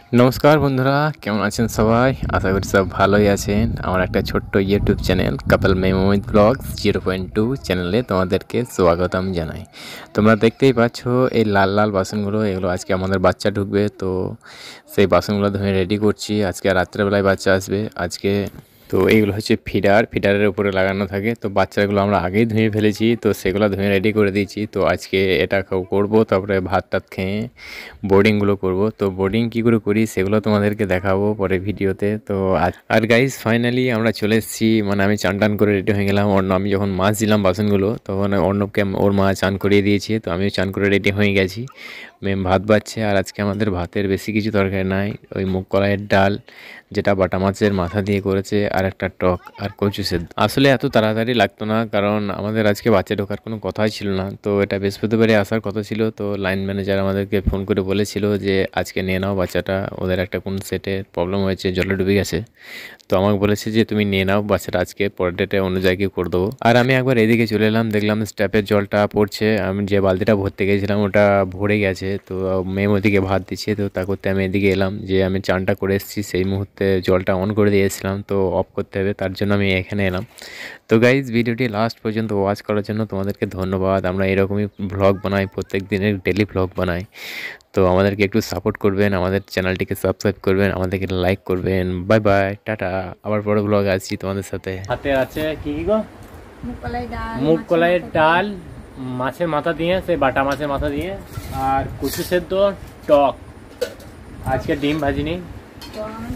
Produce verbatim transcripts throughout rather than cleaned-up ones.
নমস্কার বন্ধুরা, কেমন আছেন সবাই? আশা করি সব ভালোই আছেন। আমার একটা ছোট্ট YouTube channel couple memories vlogs zero point two চ্যানেলে তোমাদেরকে স্বাগতম জানাই। তোমরা দেখতেই পাচ্ছ এই লাল লাল বাসনগুলো, এগুলো আজকে আমাদের বাচ্চা ঢুকবে, তো সেই বাসনগুলো ধুয়ে রেডি করছি। আজকে রাত্রেবেলায় বাচ্চা আসবে আজকে। তো এইগুলো হচ্ছে ফিডার, ফিডারের উপরে লাগানো থাকে। তো বাচ্চাগুলো আমরা আগেই ধুয়ে ফেলেছি, তো সেগুলো ধুয়ে রেডি করে দিয়েছি। তো আজকে এটা করব, তারপরে ভাত টাত খেয়ে বোর্ডিংগুলো করব। তো বোর্ডিং কী করে করি সেগুলো তোমাদেরকে দেখাবো পরে ভিডিওতে। তো আর গাইজ ফাইনালি আমরা চলে এসেছি, মানে আমি চান টান করে রেডি হয়ে গেলাম। অর্ণ আমি যখন মাছ দিলাম বাসনগুলো, তখন অর্ণবকে ওর মা চান করিয়ে দিয়েছে, তো আমিও চান করে রেডি হয়ে গেছি। মেম ভাত বাচ্ছে, আর আজকে আমাদের ভাতের বেশি কিছু তরকারি নাই, ওই মুগ কলাইয়ের ডাল যেটা বাটা মাছের মাথা দিয়ে করেছে, আর একটা টক আর কচু সেদ্ধ। আসলে এত তাড়াতাড়ি লাগতো না, কারণ আমাদের আজকে বাচ্চা ঢোকার কোনো কথাই ছিল না। তো এটা বৃহস্পতিবারে আসার কথা ছিল, তো লাইন ম্যানেজার আমাদেরকে ফোন করে বলেছিল যে আজকে নিয়ে নাও বাচ্চাটা, ওদের একটা কোন সেটে প্রবলেম হয়েছে, জলে ডুবে গেছে। তো আমাকে বলেছে যে তুমি নিয়ে নাও বাচ্চাটা, আজকে পরের ডেটে অন্য জায়গায় করে দেবো। আর আমি একবার এদিকে চলে এলাম, দেখলাম স্ট্যাপের জলটা পড়ছে। আমি যে বালতিটা ভরতে গেছিলাম ওটা ভরে গেছে, তো মেম ওদিকে ভাত দিচ্ছে। তো তা করতে আমি এদিকে এলাম, যে আমি চানটা করে এসেছি, সেই মুহূর্তে জলটা অন করে দিয়েছিলাম, তো অফ করতে হবে, তার জন্য আমি এখানে এলাম। তো গাইজ ভিডিওটি লাস্ট পর্যন্ত ওয়াচ করার জন্য তোমাদেরকে ধন্যবাদ। আমরা এরকমই ভ্লগ বানাই, প্রত্যেক দিনের ডেলি ভ্লগ বানাই। তো আমাদেরকে একটু সাপোর্ট করবেন, আমাদের চ্যানেলটিকে সাবস্ক্রাইব করবেন, আমাদেরকে লাইক করবেন। Bye bye, tata. আবার বড় ব্লগ আসছি তোমাদের সাথে। হাতে আছে কি কি গো? মুগ কলাইয়ের ডাল, মাছের মাথা দিয়ে, সেই বাটা মাছের মাথা দিয়ে, আর কচু সেদ্ধ, টক, আজকে ডিম ভাজিনি।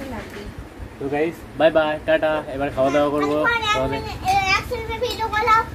তো গাইস বাই বাই, টাটা। এবার খাওয়া দাওয়া করবো।